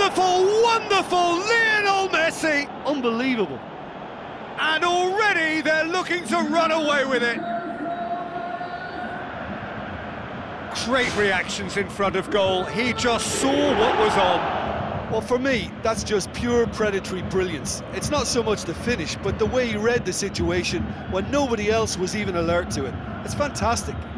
Wonderful, wonderful Lionel Messi! Unbelievable. And already they're looking to run away with it. Great reactions in front of goal. He just saw what was on. Well, for me, that's just pure predatory brilliance. It's not so much the finish, but the way he read the situation when nobody else was even alert to it. It's fantastic.